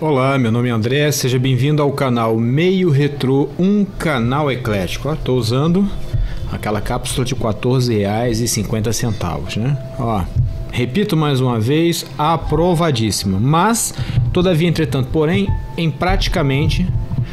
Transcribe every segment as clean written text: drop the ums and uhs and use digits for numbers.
Olá, meu nome é André, seja bem-vindo ao canal Meio Retrô, um canal eclético. Estou usando aquela cápsula de R$14,50, né? Ó, repito mais uma vez, aprovadíssima. Mas, todavia, entretanto, porém, em praticamente,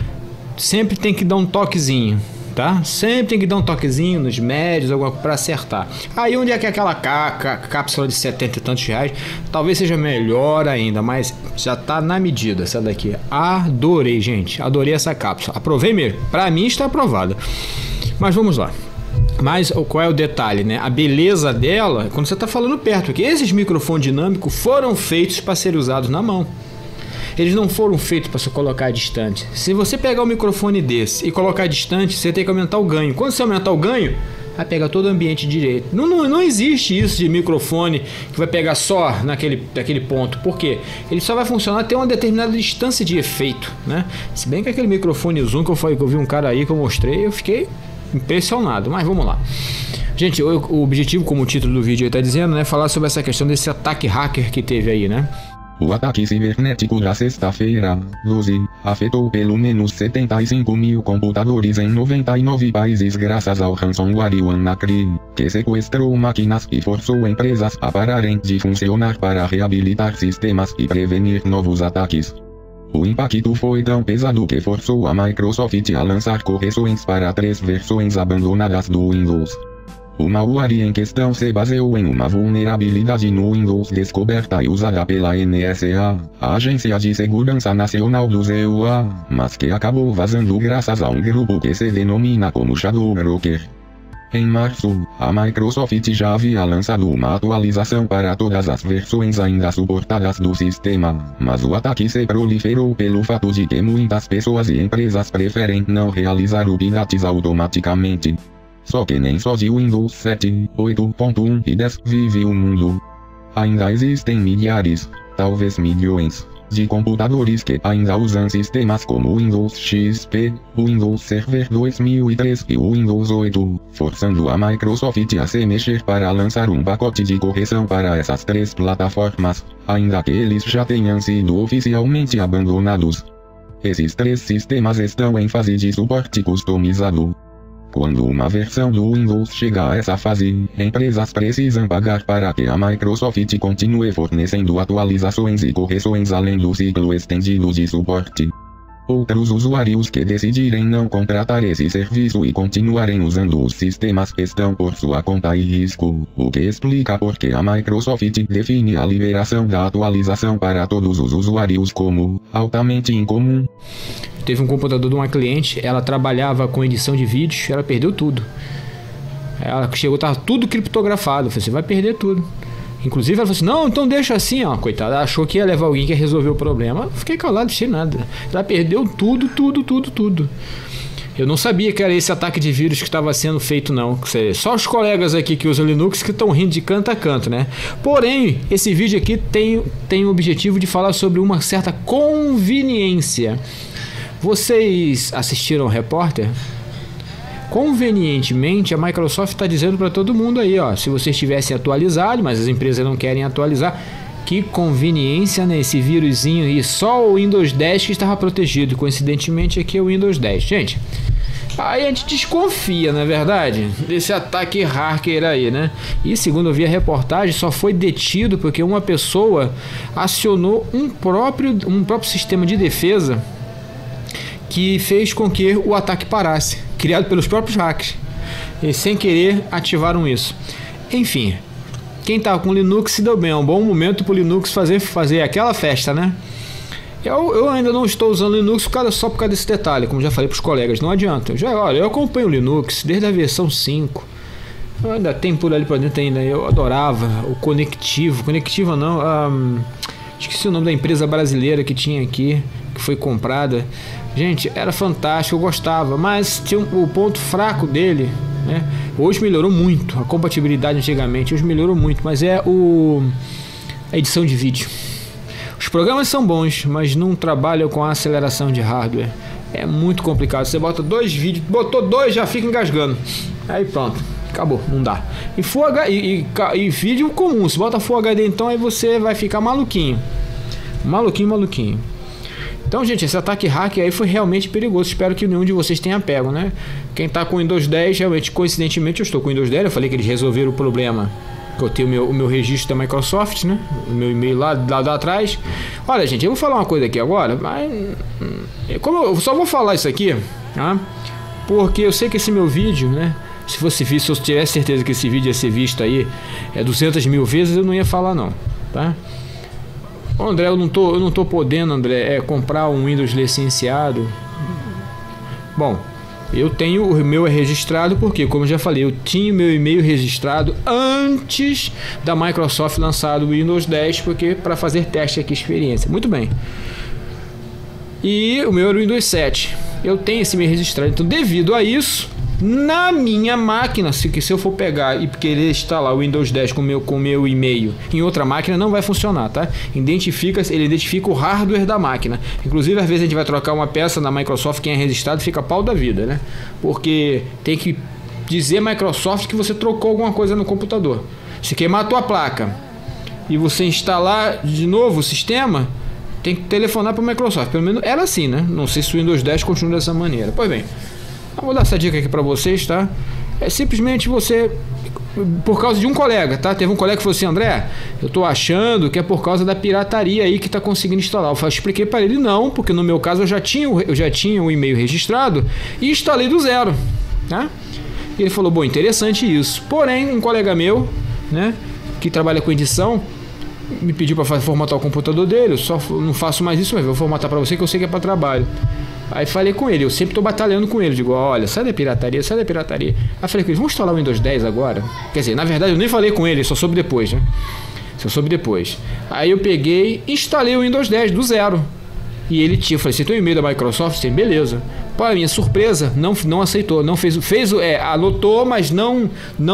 sempre tem que dar um toquezinho, tá? Sempre tem que dar um toquezinho nos médios, alguma coisa para acertar. Aí onde é que aquela cápsula de 70 e tantos reais talvez seja melhor ainda, mas já tá na medida essa daqui. Adorei, gente, adorei essa cápsula, aprovei mesmo, para mim está aprovada. Mas vamos lá. Mas qual é o detalhe, né? A beleza dela é quando você está falando perto, porque esses microfones dinâmicos foram feitos para serem usados na mão. Eles não foram feitos para você colocar distante. Se você pegar um microfone desse e colocar distante, você tem que aumentar o ganho. Quando você aumentar o ganho, vai pegar todo o ambiente direito. Não existe isso de microfone que vai pegar só naquele ponto. Por quê? Ele só vai funcionar até uma determinada distância de efeito, né? Se bem que aquele microfone Zoom que eu vi um cara aí que eu mostrei, eu fiquei impressionado. Mas vamos lá. Gente, o objetivo, como o título do vídeo está dizendo, né, falar sobre essa questão desse ataque hacker que teve aí, né? O ataque cibernético da sexta-feira, 12, afetou pelo menos 75 mil computadores em 99 países graças ao ransomware WannaCry, que sequestrou máquinas e forçou empresas a pararem de funcionar para reabilitar sistemas e prevenir novos ataques. O impacto foi tão pesado que forçou a Microsoft a lançar correções para 3 versões abandonadas do Windows. O malware em questão se baseou em uma vulnerabilidade no Windows descoberta e usada pela NSA, a Agência de Segurança Nacional dos EUA, mas que acabou vazando graças a um grupo que se denomina como Shadowbroker. Em março, a Microsoft já havia lançado uma atualização para todas as versões ainda suportadas do sistema, mas o ataque se proliferou pelo fato de que muitas pessoas e empresas preferem não realizar updates automaticamente. Só que nem só de Windows 7, 8.1 e 10 vive o mundo. Ainda existem milhares, talvez milhões, de computadores que ainda usam sistemas como o Windows XP, o Windows Server 2003 e o Windows 8, forçando a Microsoft a se mexer para lançar um pacote de correção para essas 3 plataformas, ainda que eles já tenham sido oficialmente abandonados. Esses 3 sistemas estão em fase de suporte customizado. Quando uma versão do Windows chega a essa fase, empresas precisam pagar para que a Microsoft continue fornecendo atualizações e correções além do ciclo estendido de suporte. Outros usuários que decidirem não contratar esse serviço e continuarem usando os sistemas estão por sua conta e risco, o que explica por que a Microsoft define a liberação da atualização para todos os usuários como altamente incomum. Teve um computador de uma cliente, ela trabalhava com edição de vídeos, ela perdeu tudo. Ela chegou, estava tudo criptografado. Eu falei, você vai perder tudo. Inclusive ela falou assim, não, então deixa assim, ó. Coitada, ela achou que ia levar alguém que ia resolver o problema. Eu fiquei calado, não sei nada. Ela perdeu tudo. Eu não sabia que era esse ataque de vírus que estava sendo feito, não. Só os colegas aqui que usam Linux que estão rindo de canto a canto, né? Porém, esse vídeo aqui tem o objetivo de falar sobre uma certa conveniência. Vocês assistiram ao repórter? Convenientemente, a Microsoft está dizendo para todo mundo aí, ó, se vocês tivessem atualizado, mas as empresas não querem atualizar, que conveniência nesse vírusinho aí, só o Windows 10 que estava protegido, coincidentemente aqui é o Windows 10. Gente, aí a gente desconfia, não é verdade, desse ataque hacker aí, né? E segundo eu vi a reportagem, só foi detido porque uma pessoa acionou um próprio sistema de defesa que fez com que o ataque parasse, criado pelos próprios hackers, e sem querer ativaram isso. Enfim, quem estava com Linux se deu bem, é um bom momento para o Linux fazer aquela festa, né? Eu ainda não estou usando Linux só por causa desse detalhe, como já falei para os colegas, não adianta. Eu acompanho o Linux desde a versão 5, eu ainda tem por ali para dentro ainda, eu adorava o Conectiva não, esqueci o nome da empresa brasileira que tinha aqui, que foi comprada. Gente, era fantástico, eu gostava, mas tinha o ponto fraco dele, né? Hoje melhorou muito, a compatibilidade antigamente hoje melhorou muito, mas é a edição de vídeo. Os programas são bons, mas não trabalham com a aceleração de hardware. É muito complicado, você bota 2 vídeos, botou 2 já fica engasgando, aí pronto, acabou, não dá. E vídeo comum, se bota Full HD então aí você vai ficar maluquinho. Então, gente, esse ataque hacker aí foi realmente perigoso. Espero que nenhum de vocês tenha pego, né? Quem tá com o Windows 10, realmente, coincidentemente, eu estou com o Windows 10. Eu falei que eles resolveram o problema, que eu tenho o meu registro da Microsoft, né? O meu e-mail lá atrás. Olha, gente, eu vou falar uma coisa aqui agora, mas como eu só vou falar isso aqui, tá? Porque eu sei que esse meu vídeo, né? Se fosse visto, se eu tivesse certeza que esse vídeo ia ser visto aí 200 mil vezes, eu não ia falar não, tá? André, eu não tô podendo, André, comprar um Windows licenciado. Bom, eu tenho o meu registrado porque, como eu já falei, eu tinha o meu e-mail registrado antes da Microsoft lançar o Windows 10, porque para fazer teste aqui, experiência. Muito bem. E o meu era o Windows 7. Eu tenho esse e-mail registrado, então devido a isso, na minha máquina, se eu for pegar e querer instalar o Windows 10 com o meu e-mail em outra máquina, não vai funcionar, tá? Ele identifica o hardware da máquina. Inclusive, às vezes a gente vai trocar uma peça na Microsoft, quem é registrado fica pau da vida, né? Porque tem que dizer Microsoft que você trocou alguma coisa no computador. Se queimar a tua placa e você instalar de novo o sistema, tem que telefonar para a Microsoft. Pelo menos era assim, né? Não sei se o Windows 10 continua dessa maneira. Pois bem, eu vou dar essa dica aqui para vocês, tá? É simplesmente você, por causa de um colega, tá? Teve um colega que falou assim: André, eu tô achando que é por causa da pirataria aí que tá conseguindo instalar. Eu expliquei para ele: não, porque no meu caso eu já tinha o e-mail registrado e instalei do zero, tá? E ele falou: bom, interessante isso. Porém, um colega meu, né, que trabalha com edição, me pediu para formatar o computador dele. Eu só não faço mais isso, mas vou formatar para você que eu sei que é para trabalho. Aí falei com ele, eu sempre tô batalhando com ele, digo: olha, sai da pirataria, sai da pirataria. Aí falei com ele: vamos instalar o Windows 10 agora? Quer dizer, na verdade eu nem falei com ele, só soube depois, né? Só soube depois. Aí eu peguei, instalei o Windows 10 do zero. E ele tinha, eu falei: você tem o e-mail da Microsoft? Sim, beleza. Para minha surpresa, não aceitou, não fez, anotou, mas não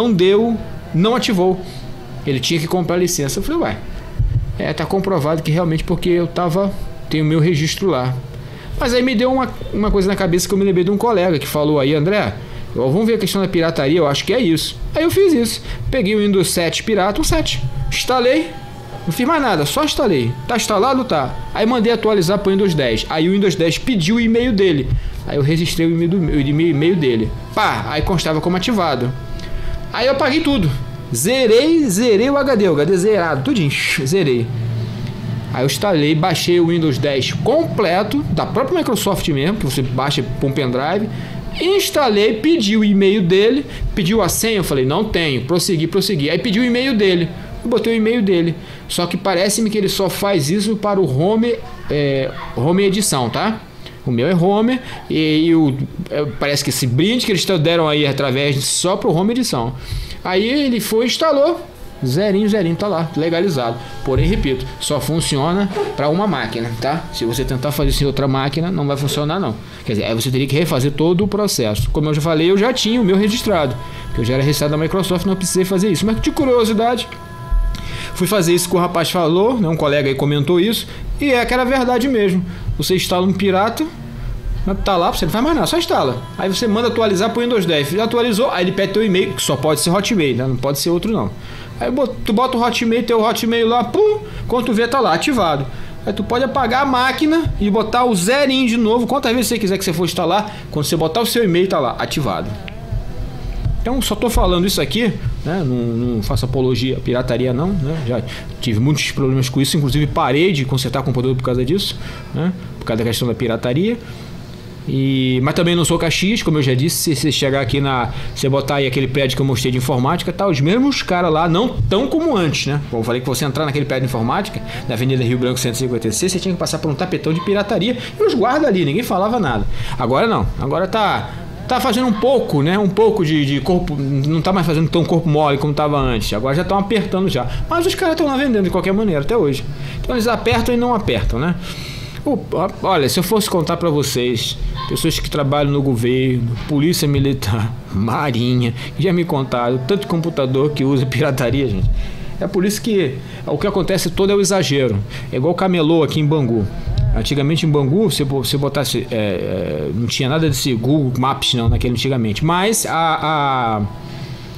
ativou. Ele tinha que comprar a licença. Eu falei: ué, tá comprovado que realmente porque tenho o meu registro lá. Mas aí me deu uma coisa na cabeça que eu me lembrei de um colega que falou aí: André, vamos ver a questão da pirataria, eu acho que é isso. Aí eu fiz isso, peguei o Windows 7 pirata, o 7, instalei, não fiz mais nada, só instalei. Tá instalado? Tá. Aí mandei atualizar para o Windows 10. Aí o Windows 10 pediu o e-mail dele. Aí eu registrei o e-mail dele. Pá, aí constava como ativado. Aí eu apaguei tudo. Zerei o HD zerado, tudinho, zerei. Aí eu instalei, baixei o Windows 10 completo, da própria Microsoft mesmo, que você baixa por um pendrive. Instalei, pedi o e-mail dele, pediu a senha, eu falei: não tenho, prossegui. Aí pediu o e-mail dele, eu botei o e-mail dele. Só que parece-me que ele só faz isso para o Home edição, tá? O meu é Home parece que esse brinde que eles deram aí através só para o Home edição. Aí ele foi e instalou. Zerinho, tá lá, legalizado. Porém, repito, só funciona para uma máquina, tá? Se você tentar fazer isso em outra máquina, não vai funcionar não. Quer dizer, aí você teria que refazer todo o processo. Como eu já falei, eu já tinha o meu registrado, que eu já era registrado da Microsoft, não precisei fazer isso. Mas de curiosidade, fui fazer isso que o rapaz falou, né? Um colega aí comentou isso, e é aquela verdade mesmo. Você instala um pirata, mas tá lá, você não faz mais nada, só instala. Aí você manda atualizar pro Windows 10. Já atualizou, aí ele pede teu e-mail, que só pode ser Hotmail, né? Não pode ser outro não. Aí tu bota o Hotmail, teu Hotmail lá, pum, quando tu vê tá lá, ativado. Aí tu pode apagar a máquina e botar o zerinho de novo, quantas vezes você quiser que você for instalar, quando você botar o seu e-mail tá lá, ativado. Então só tô falando isso aqui, né? Não faço apologia à pirataria não, né? Já tive muitos problemas com isso, inclusive parei de consertar computador por causa disso, né? Por causa da questão da pirataria. Mas também não sou Caxias, como eu já disse. Se você chegar aqui você botar aí aquele prédio que eu mostrei de informática, tá os mesmos caras lá, não tão como antes, né? Como eu falei que você entrar naquele prédio de informática, na Avenida Rio Branco 156, você tinha que passar por um tapetão de pirataria e os guardas ali, ninguém falava nada. Agora não, agora tá fazendo um pouco, né? Um pouco de corpo, não tá mais fazendo tão corpo mole como tava antes. Agora já estão apertando já. Mas os caras estão lá vendendo de qualquer maneira até hoje. Então eles apertam e não apertam, né? Olha, se eu fosse contar para vocês, pessoas que trabalham no governo, polícia militar, marinha, já me contaram tanto computador que usa pirataria, gente. É por isso que o que acontece todo é o exagero. É igual camelô aqui em Bangu. Antigamente em Bangu, se você botasse, não tinha nada desse Google Maps não, naquele antigamente. Mas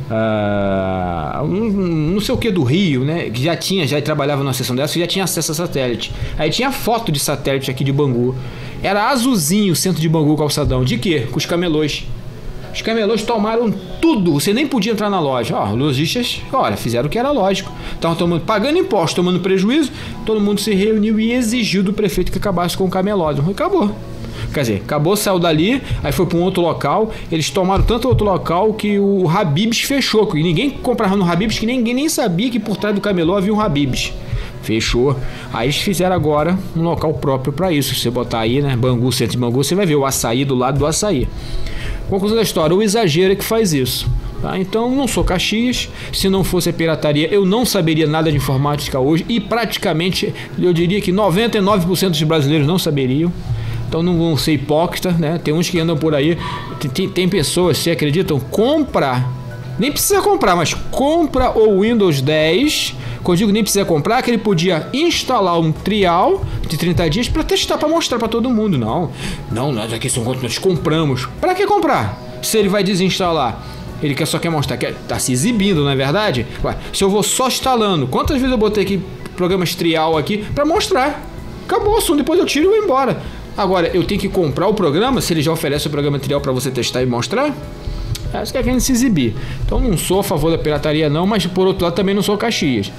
não sei o que do Rio, né? Que já trabalhava numa seção dessa, que já tinha acesso a satélite. Aí tinha foto de satélite aqui de Bangu. Era azulzinho o centro de Bangu, calçadão. De quê? Com os camelôs. Os camelôs tomaram tudo. Você nem podia entrar na loja. Ó, lojistas, olha, fizeram o que era lógico. Estavam pagando imposto, tomando prejuízo. Todo mundo se reuniu e exigiu do prefeito que acabasse com o camelódromo. Acabou. Quer dizer, acabou, saiu dali, aí foi para um outro local. Eles tomaram tanto outro local que o Habib's fechou. Ninguém comprava no Habib's, que ninguém nem sabia que por trás do camelô havia um Habib's. Fechou. Aí eles fizeram agora um local próprio para isso. Se você botar aí, né, Bangu, centro de Bangu, você vai ver o açaí do lado do açaí. Conclusão da história, o exagero é que faz isso. Tá? Então, não sou Caxias. Se não fosse a pirataria, eu não saberia nada de informática hoje. E praticamente, eu diria que 99% dos brasileiros não saberiam. Então não vão ser hipócritas, né? Tem uns que andam por aí. Tem pessoas, se acreditam, compra. Nem precisa comprar, mas compra o Windows 10. Quando eu digo nem precisa comprar, que ele podia instalar um trial de 30 dias para testar, para mostrar para todo mundo. Não, nós aqui são quanto nós compramos. Para que comprar? Se ele vai desinstalar. Ele só quer mostrar, tá se exibindo, não é verdade? Ué, se eu vou só instalando, quantas vezes eu botei aqui programas trial aqui para mostrar? Acabou o assunto, depois eu tiro e vou embora. Agora, eu tenho que comprar o programa, se ele já oferece o programa trial para você testar e mostrar? Isso que é querendo se exibir. Então não sou a favor da pirataria não, mas por outro lado também não sou Caxias.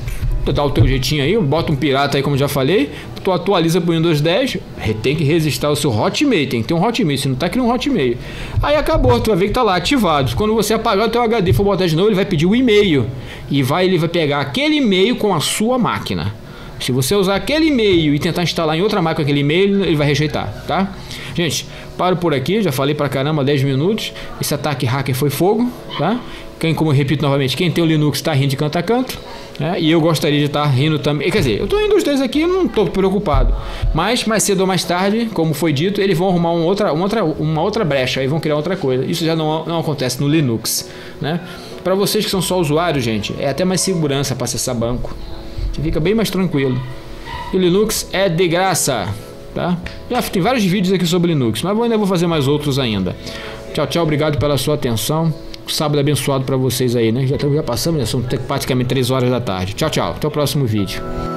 Tu dá o teu jeitinho aí, bota um pirata aí como já falei, tu atualiza pro Windows 10, tem que registrar o seu Hotmail, tem que ter um Hotmail, se não tá, cria um Hotmail. Aí acabou, tu vai ver que tá lá ativado. Quando você apagar o teu HD e for botar de novo, ele vai pedir o e-mail. E ele vai pegar aquele e-mail com a sua máquina. Se você usar aquele e-mail e tentar instalar em outra máquina aquele e-mail, ele vai rejeitar, tá? Gente, paro por aqui, já falei pra caramba, 10 minutos. Esse ataque hacker foi fogo, tá? Como eu repito novamente, quem tem o Linux tá rindo de canto a canto, né? E eu gostaria de estar rindo também. Quer dizer, eu tô rindo os dois aqui, não tô preocupado. Mas mais cedo ou mais tarde, como foi dito, eles vão arrumar uma outra brecha, aí vão criar outra coisa. Isso já não acontece no Linux, né? Para vocês que são só usuários, gente, é até mais segurança para acessar banco. Você fica bem mais tranquilo. E Linux é de graça, tá? Já tem vários vídeos aqui sobre Linux, mas eu ainda vou fazer mais outros ainda. Tchau, tchau, obrigado pela sua atenção. Sábado abençoado para vocês aí, né? Já passamos, já são praticamente 3 horas da tarde. Tchau, tchau, até o próximo vídeo.